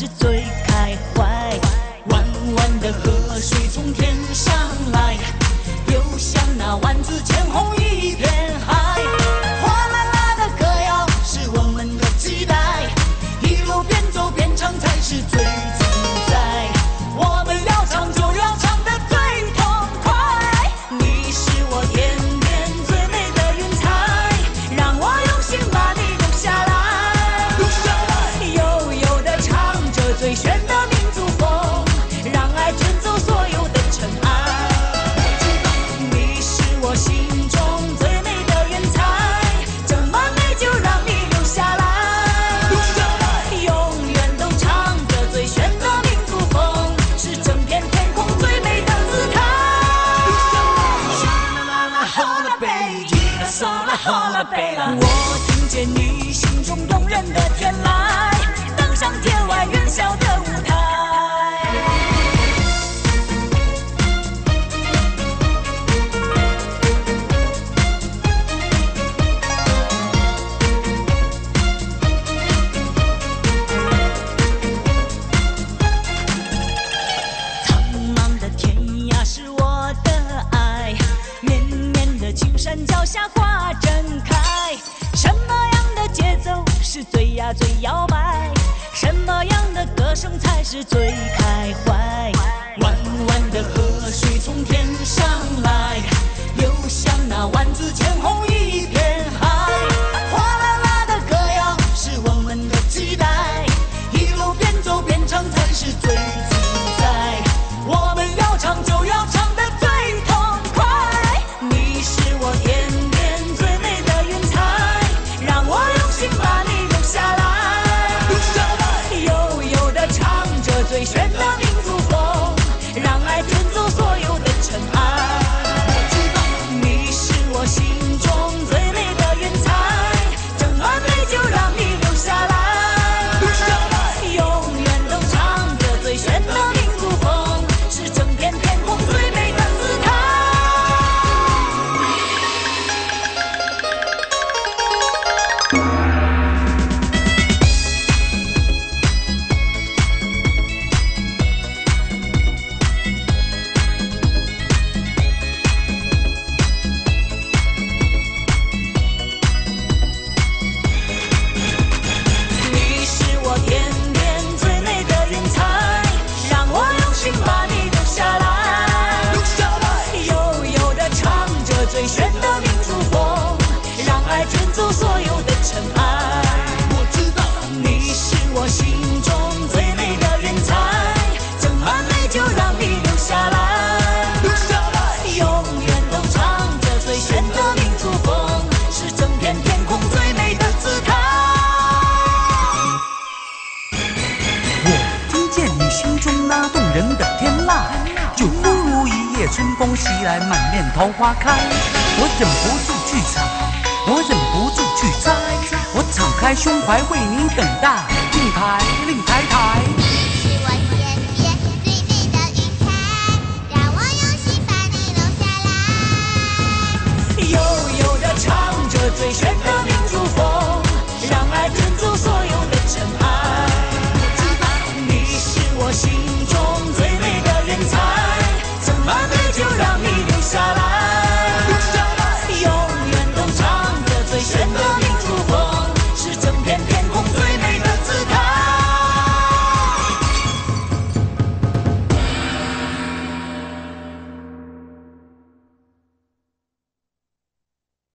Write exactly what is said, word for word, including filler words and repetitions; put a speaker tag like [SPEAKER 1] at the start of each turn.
[SPEAKER 1] 是最开怀。弯弯的河水从天上来，流向那万紫千红一片海。哗啦啦的歌谣是我们的期待，一路边走边唱才是最自在。我们要唱就要唱得最痛快，你是我天边最美的云彩，让我用心把你留下来。留下来，悠悠地唱着最炫的民族风，让爱卷走所有的尘埃。你是我心中最美的云彩，这么美就让你留下来。留下来，永远都唱着最炫的民族风，是整片天空最美的姿态。留下来，好了贝，嗦啦好了贝啦，我听见你心中动人的天籁，登上天外云霄的舞台。苍茫的天涯是我的爱，绵绵的青山脚下花正开。什么样的节奏是最呀最摇摆？什么样的歌声才是最开怀？弯弯的河水从天上来，流向那万紫千红一片海。哗啦啦的歌谣是我们的期待，一路边走边唱才是最自在。我们要唱就要唱得最痛快，你是我天边最美的云彩，让我用心把你留下来。留下来，悠悠地唱着最炫的民族风，让爱卷走所有的尘埃。你是我心中最美的云彩，这么美就让你留下来。留下来，永远都唱着最炫的民族风，是整片天空最美的姿态。你是我天边最美的云彩，让我用心把你留下来。留下来，悠悠地唱着最炫的民族风，让爱卷走所有的尘埃。我知道你是我心中最美的云彩，这么美就让你留下来。留下来，永远都唱着最炫的民族风，是整片天空最美的姿态。
[SPEAKER 2] 我听见你心中那动人的天籁，就忽如一夜春风袭来，满面桃花开。我忍不住去采，我忍不住去摘，我敞开胸怀为你等待，令牌令牌台。